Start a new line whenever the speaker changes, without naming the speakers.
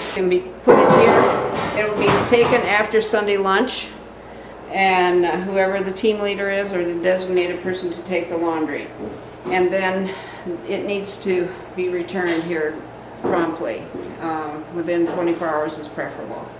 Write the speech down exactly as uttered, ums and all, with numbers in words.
Can be put in here. It'll be taken after Sunday lunch, and uh, whoever the team leader is or the designated person to take the laundry. And then it needs to be returned here promptly. Um, within twenty-four hours is preferable.